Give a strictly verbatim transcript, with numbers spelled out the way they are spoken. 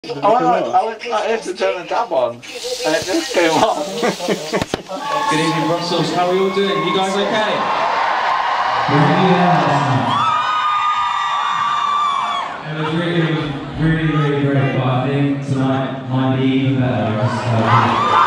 I went, I went like this to turn the tab on, and it just came on. Good evening, Brussels. How are we all doing? You guys okay? It was really, really, really great, but I think tonight might be even better.